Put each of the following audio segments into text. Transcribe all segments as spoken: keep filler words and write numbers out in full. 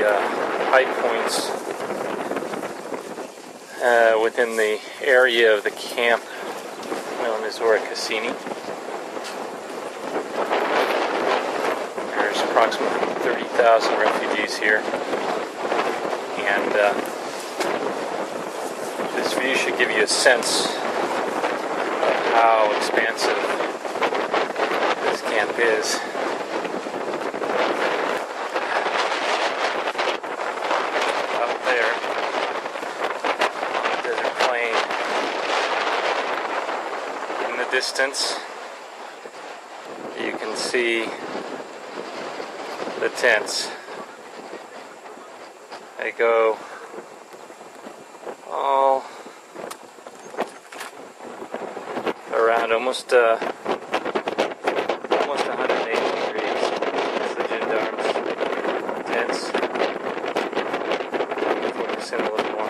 uh, high points uh, within the area of the camp known as Ora Cassini. There's approximately thirty thousand refugees here, and uh, this view should give you a sense of how expansive this camp is. Up there on the desert plain, in the distance, you can see the tents. They go all around, almost uh, almost one hundred eighty degrees. It's the gendarmes' tents. Focus in a little more.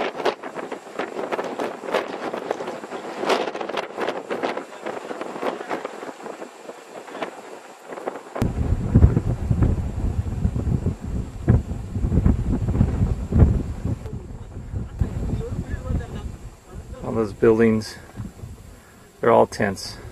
All those buildings, they're all tents.